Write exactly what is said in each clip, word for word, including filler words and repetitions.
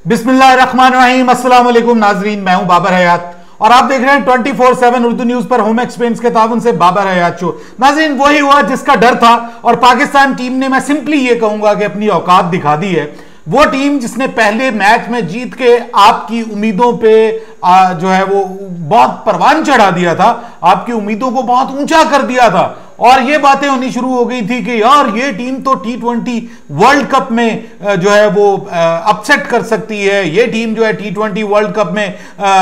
बिस्मिल्लाहिर्रहमानिर्रहीम, अस्सलाम वालेकुम नाजरीन, मैं हूं बाबर हयात और आप देख रहे हैं twenty four seven Urdu news पर होम एक्सपेंस के ताउन से बाबर हयात शो। नाजरीन, वही हुआ जिसका डर था और पाकिस्तान टीम ने, मैं सिंपली ये कहूंगा कि अपनी औकात दिखा दी है। वो टीम जिसने पहले मैच में जीत के आपकी उम्मीदों पे आ, जो है वो बहुत परवान चढ़ा दिया था, आपकी उम्मीदों को बहुत ऊंचा कर दिया था और ये बातें होनी शुरू हो गई थी कि यार ये टीम तो टी ट्वेंटी वर्ल्ड कप में जो है वो अपसेट कर सकती है, ये टीम जो है टी ट्वेंटी वर्ल्ड कप में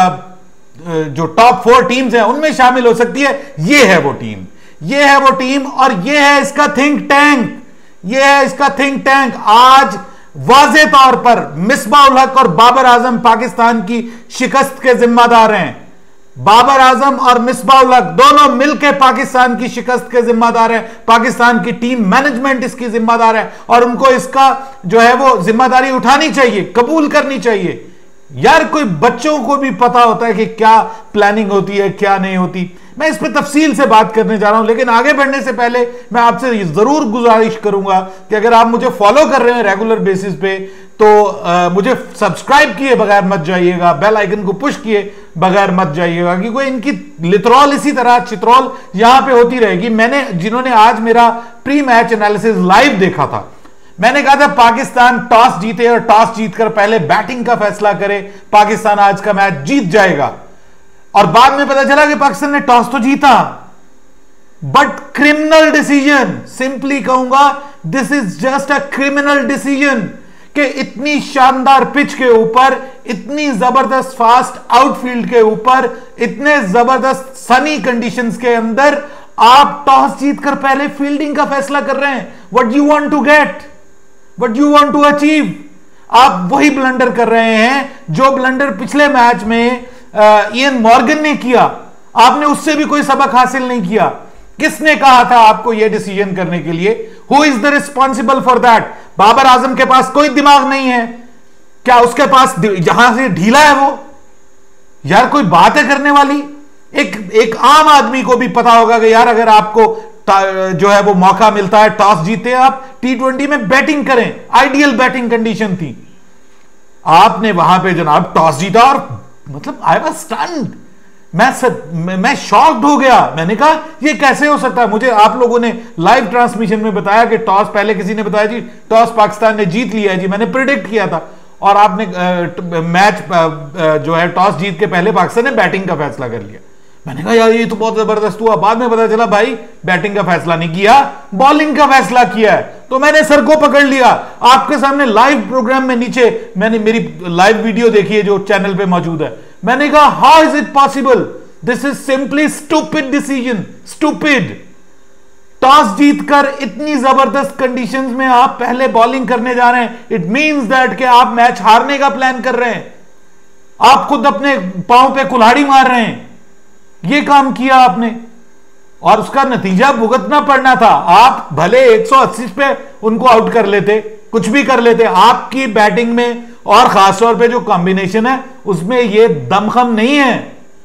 जो टॉप फोर टीम्स हैं उनमें शामिल हो सकती है। ये है वो टीम, ये है वो टीम और ये है इसका थिंक टैंक, ये है इसका थिंक टैंक। आज वाज़े तौर पर मिसबाह उल हक और बाबर आजम पाकिस्तान की शिकस्त के जिम्मेदार हैं। बाबर आजम और मिसबाह उल हक दोनों मिलकर पाकिस्तान की शिकस्त के जिम्मेदार हैं। पाकिस्तान की टीम मैनेजमेंट इसकी जिम्मेदार है और उनको इसका जो है वो जिम्मेदारी उठानी चाहिए, कबूल करनी चाहिए। यार कोई बच्चों को भी पता होता है कि क्या प्लानिंग होती है, क्या नहीं होती। मैं इस पर तफसील से बात करने जा रहा हूं, लेकिन आगे बढ़ने से पहले मैं आपसे जरूर गुजारिश करूंगा कि अगर आप मुझे फॉलो कर रहे हैं रेगुलर बेसिस पे तो आ, मुझे सब्सक्राइब किए बगैर मत जाइएगा, बेल आइकन को पुश किए बगैर मत जाइएगा, क्योंकि इनकी लितरॉल इसी तरह चित्रॉल यहां पे होती रहेगी। मैंने जिन्होंने आज मेरा प्री मैच एनालिसिस लाइव देखा था, मैंने कहा था पाकिस्तान टॉस जीते और टॉस जीतकर पहले बैटिंग का फैसला करे, पाकिस्तान आज का मैच जीत जाएगा। और बाद में पता चला कि पाकिस्तान ने टॉस तो जीता, बट क्रिमिनल डिसीजन, सिंपली कहूंगा this is just a criminal decision कि इतनी शानदार पिच के ऊपर, इतनी जबरदस्त फास्ट आउटफील्ड के ऊपर, इतने जबरदस्त सनी कंडीशंस के अंदर आप टॉस जीतकर पहले फील्डिंग का फैसला कर रहे हैं। What you want to get, what you want to achieve, आप वही ब्लंडर कर रहे हैं जो ब्लंडर पिछले मैच में इयन मॉर्गन ने किया। आपने उससे भी कोई सबक हासिल नहीं किया। किसने कहा था आपको यह डिसीजन करने के लिए? Who is the responsible for that? Babar Azam के पास कोई दिमाग नहीं है क्या? उसके पास जहां से ढीला है वो, यार कोई बात है करने वाली? एक एक आम आदमी को भी पता होगा कि यार अगर आपको जो है वो मौका मिलता है, टॉस जीते आप, टी ट्वेंटी में बैटिंग करें, आइडियल बैटिंग कंडीशन थी। आपने वहां पे जनाब टॉस जीता और मतलब आई वाज स्टन्ड, मैं सब मैं, मैं शॉक्ड हो गया। मैंने कहा ये कैसे हो सकता है? मुझे आप लोगों ने लाइव ट्रांसमिशन में बताया कि टॉस, पहले किसी ने बताया जी टॉस पाकिस्तान ने जीत लिया है जी, मैंने प्रिडिक्ट किया था और आपने आ, मैच आ, जो है टॉस जीत के पहले पाकिस्तान ने बैटिंग का फैसला कर लिया। मैंने कहा यार ये तो बहुत जबरदस्त हुआ। बाद में पता चला भाई बैटिंग का फैसला नहीं किया, बॉलिंग का फैसला किया है। तो मैंने सर को पकड़ लिया आपके सामने लाइव प्रोग्राम में, नीचे मैंने मेरी लाइव वीडियो देखी है जो चैनल पे मौजूद है। मैंने कहा how is it possible, this is simply stupid decision, stupid. Toss जीतकर इतनी जबरदस्त कंडीशंस में आप पहले बॉलिंग करने जा रहे हैं, इट मींस दैट कि आप मैच हारने का प्लान कर रहे हैं। आप खुद अपने पांव पे कुल्हाड़ी मार रहे हैं। ये काम किया आपने और उसका नतीजा भुगतना पड़ना था। आप भले एक सौ अस्सी पे उनको आउट कर लेते, कुछ भी कर लेते, आपकी बैटिंग में और खासतौर पे जो कॉम्बिनेशन है उसमें ये दमखम नहीं है।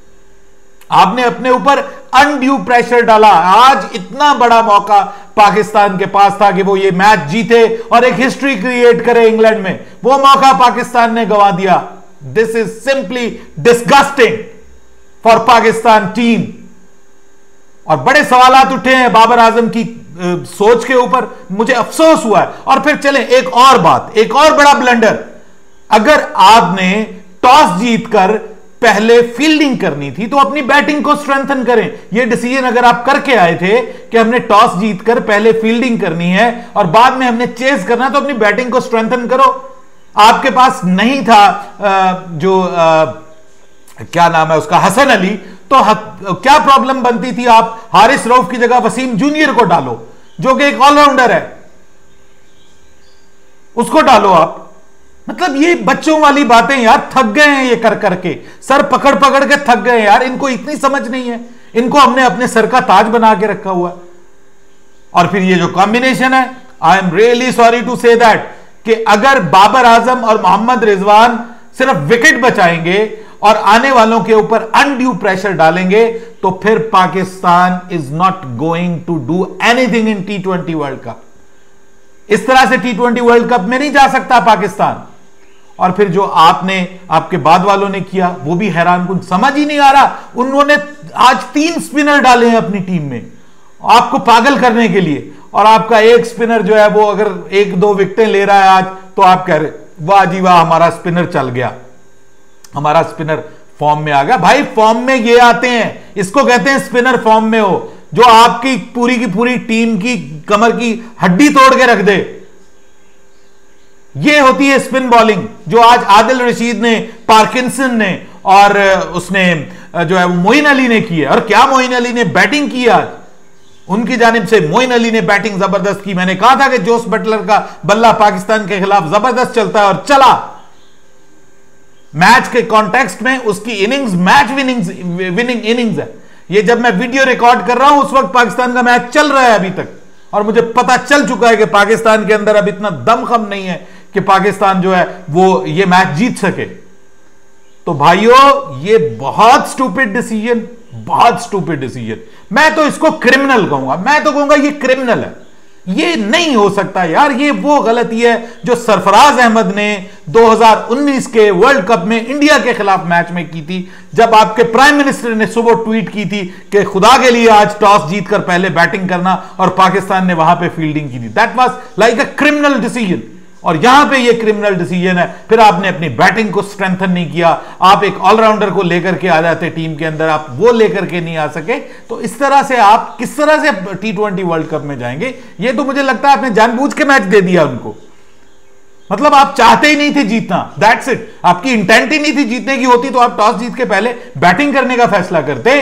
आपने अपने ऊपर अनड्यू प्रेशर डाला। आज इतना बड़ा मौका पाकिस्तान के पास था कि वो ये मैच जीते और एक हिस्ट्री क्रिएट करे इंग्लैंड में, वो मौका पाकिस्तान ने गंवा दिया। This is simply disgusting for Pakistan team. और बड़े सवालात उठे हैं बाबर आजम की आ, सोच के ऊपर, मुझे अफसोस हुआ है। और फिर चले एक और बात, एक और बड़ा ब्लंडर, अगर आपने टॉस जीतकर पहले फील्डिंग करनी थी तो अपनी बैटिंग को स्ट्रेंथन करें। यह डिसीजन अगर आप करके आए थे कि हमने टॉस जीतकर पहले फील्डिंग करनी है और बाद में हमने चेज करना, तो अपनी बैटिंग को स्ट्रेंथन करो। आपके पास नहीं था आ, जो आ, क्या नाम है उसका, हसन अली, तो हत, क्या प्रॉब्लम बनती थी? आप हारिस रऊफ की जगह वसीम जूनियर को डालो जो कि एक ऑलराउंडर है, उसको डालो आप। मतलब ये बच्चों वाली बातें यार, थक गए हैं ये कर करके, सर पकड़ पकड़ के थक गए यार। इनको इतनी समझ नहीं है, इनको हमने अपने सर का ताज बना के रखा हुआ है। और फिर ये जो कॉम्बिनेशन है, I am really sorry to say that कि अगर बाबर आजम और मोहम्मद रिजवान सिर्फ विकेट बचाएंगे और आने वालों के ऊपर अनड्यू प्रेशर डालेंगे तो फिर Pakistan is not going to do anything in T twenty world cup. इस तरह से टी ट्वेंटी वर्ल्ड कप में नहीं जा सकता पाकिस्तान। और फिर जो आपने आपके बाद वालों ने किया वो भी हैरान कुन, समझ ही नहीं आ रहा। उन्होंने आज तीन स्पिनर डाले हैं अपनी टीम में आपको पागल करने के लिए, और आपका एक स्पिनर जो है वो अगर एक दो विकेटें ले रहा है आज, तो आप कह रहे वाह जी वाह हमारा स्पिनर चल गया, हमारा स्पिनर फॉर्म में आ गया। भाई फॉर्म में ये आते हैं, इसको कहते हैं स्पिनर फॉर्म में हो, जो आपकी पूरी की पूरी टीम की कमर की हड्डी तोड़ के रख दे। ये होती है स्पिन बॉलिंग, जो आज आदिल रशीद ने, पार्किंसन ने और उसने जो है वो मोइन अली ने की है। और क्या मोइन अली ने बैटिंग की आज, उनकी जानिब से मोइन अली ने बैटिंग जबरदस्त की। मैंने कहा था कि जोस बटलर का बल्ला पाकिस्तान के खिलाफ जबरदस्त चलता है, और चला। मैच के कॉन्टेक्स्ट में उसकी innings match winnings winning innings है। ये जब मैं वीडियो रिकॉर्ड कर रहा हूं उस वक्त पाकिस्तान का मैच चल रहा है अभी तक, और मुझे पता चल चुका है कि पाकिस्तान के अंदर अब इतना दमखम नहीं है कि पाकिस्तान जो है वो ये मैच जीत सके। तो भाइयों ये बहुत स्टूपिड डिसीजन, बहुत स्टूपिड डिसीजन। मैं तो इसको क्रिमिनल कहूंगा, मैं तो कहूंगा ये क्रिमिनल है। ये नहीं हो सकता यार, ये वो गलती है जो सरफराज अहमद ने दो हज़ार उन्नीस के वर्ल्ड कप में इंडिया के खिलाफ मैच में की थी, जब आपके प्राइम मिनिस्टर ने सुबह ट्वीट की थी कि खुदा के लिए आज टॉस जीतकर पहले बैटिंग करना, और पाकिस्तान ने वहां पे फील्डिंग की थी। That was like a criminal decision, और यहां पे ये क्रिमिनल डिसीजन है। फिर आपने अपनी बैटिंग को स्ट्रेंथन नहीं किया, आप एक ऑलराउंडर को लेकर के आ जाते टीम के अंदर, आप वो लेकर के नहीं आ सके। तो इस तरह से आप किस तरह से टी ट्वेंटी वर्ल्ड कप में जाएंगे? ये तो मुझे लगता है आपने जानबूझ के मैच दे दिया उनको, मतलब आप चाहते ही नहीं थे जीतना, दैट्स इट। आपकी इंटेंट ही नहीं थी जीतने की, होती तो आप टॉस जीत के पहले बैटिंग करने का फैसला करते।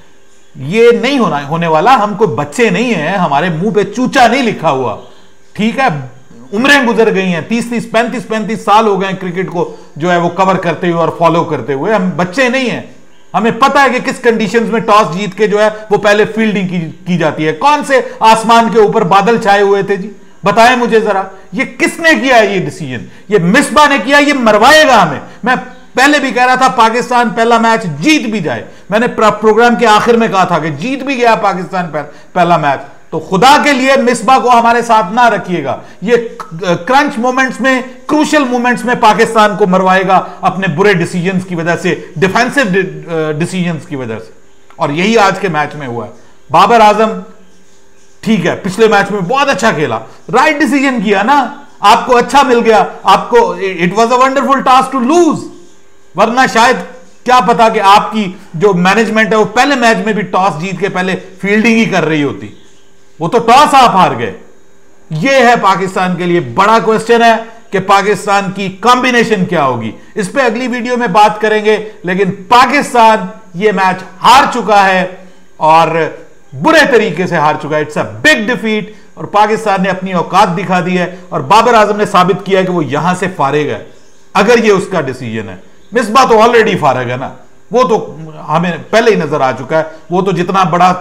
ये नहीं होना होने वाला। हम कोई बच्चे नहीं है, हमारे मुंह पे चूचा नहीं लिखा हुआ, ठीक है। उम्रें गुजर गई हैं, तीस तीस पैंतीस पैंतीस साल हो गए क्रिकेट को जो है वो कवर करते हुए और फॉलो करते हुए। हम बच्चे नहीं हैं, हमें पता है कि किस कंडीशंस में टॉस जीत के जो है वो पहले फील्डिंग की, की जाती है। कौन से आसमान के ऊपर बादल छाए हुए थे जी, बताएं मुझे जरा। ये किसने किया है ये डिसीजन? ये मिसबा ने किया, ये मरवाएगा हमें। मैं पहले भी कह रहा था पाकिस्तान पहला मैच जीत भी जाए, मैंने प्रोग्राम के आखिर में कहा था कि जीत भी गया पाकिस्तान पहला मैच, तो खुदा के लिए मिसबा को हमारे साथ ना रखिएगा। ये क्रंच मोमेंट्स में, क्रूशियल मोमेंट्स में पाकिस्तान को मरवाएगा अपने बुरे डिसीजंस की वजह से, डिफेंसिव डिसीजंस की वजह से। और यही आज के मैच में हुआ है। बाबर आजम ठीक है पिछले मैच में बहुत अच्छा खेला, राइट डिसीजन किया ना, आपको अच्छा मिल गया, आपको it was a wonderful task to lose, वरना शायद क्या पता कि आपकी जो मैनेजमेंट है वो पहले मैच में भी टॉस जीत के पहले फील्डिंग ही कर रही होती। वो तो टॉस आप हार गए। ये है पाकिस्तान के लिए बड़ा क्वेश्चन है कि पाकिस्तान की कॉम्बिनेशन क्या होगी। इस पे अगली वीडियो में बात करेंगे, लेकिन पाकिस्तान ये मैच हार चुका है और बुरे तरीके से हार चुका है। इट्स अ बिग डिफीट, और पाकिस्तान ने अपनी औकात दिखा दी है, और बाबर आजम ने साबित किया है कि वो यहां से फारिग है अगर ये उसका डिसीजन है। मिसबा तो ऑलरेडी फारिग है ना, वो तो हमें पहले ही नजर आ चुका है। वो तो जितना बड़ा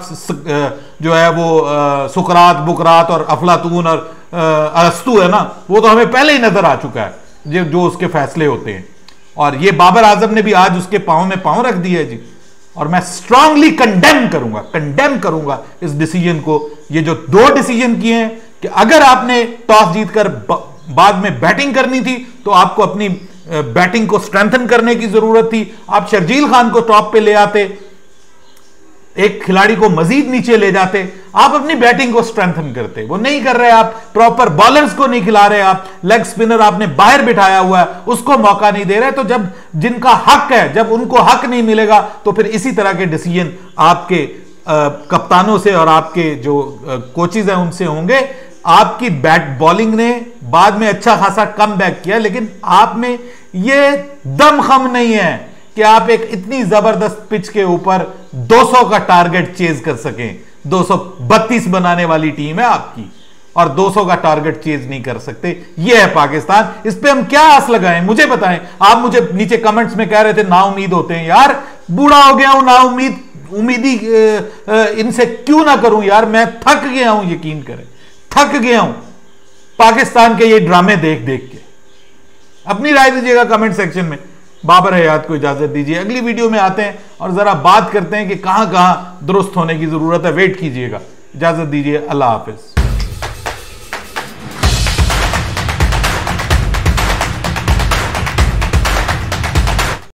जो है वो सुकरात बुकरात और अफलातून और अरस्तु है ना, वो तो हमें पहले ही नजर आ चुका है जो जो उसके फैसले होते हैं। और ये बाबर आजम ने भी आज उसके पांव में पांव रख दिया है जी, और मैं स्ट्रांगली कंडेम करूंगा कंडेम करूंगा इस डिसीजन को। ये जो दो डिसीजन किए हैं कि अगर आपने टॉस जीतकर बाद में बैटिंग करनी थी तो आपको अपनी बैटिंग को स्ट्रेंथन करने की जरूरत थी, आप शर्जील खान को टॉप पे ले आते, एक खिलाड़ी को मजीद नीचे ले जाते, आप अपनी बैटिंग को स्ट्रेंथन करते। वो नहीं कर रहे आप, प्रॉपर बॉलर्स को नहीं खिला रहे आप, लेग स्पिनर आपने बाहर बिठाया हुआ है, उसको मौका नहीं दे रहे। तो जब जिनका हक है, जब उनको हक नहीं मिलेगा तो फिर इसी तरह के डिसीजन आपके आ, कप्तानों से और आपके जो कोचेज हैं उनसे होंगे। आपकी बैट बॉलिंग ने बाद में अच्छा खासा कम बैक किया, लेकिन आप में ये दमखम नहीं है कि आप एक इतनी जबरदस्त पिच के ऊपर दो सौ का टारगेट चेज कर सकें। दो सौ बत्तीस बनाने वाली टीम है आपकी, और दो सौ का टारगेट चेज नहीं कर सकते। यह है पाकिस्तान। इस पे हम क्या आस लगाएं, मुझे बताएं। आप मुझे नीचे कमेंट्स में कह रहे थे ना उम्मीद होते हैं। यार बूढ़ा हो गया हूं, ना उम्मीद उम्मीदी इनसे क्यों ना करूं यार, मैं थक गया हूं, यकीन करें थक गया हूं पाकिस्तान के ये ड्रामे देख देख के। अपनी राय दीजिएगा कमेंट सेक्शन में। बाबर हयात को इजाजत दीजिए, अगली वीडियो में आते हैं और जरा बात करते हैं कि कहां कहां दुरुस्त होने की जरूरत है। वेट कीजिएगा, इजाजत दीजिए, अल्लाह हाफिज।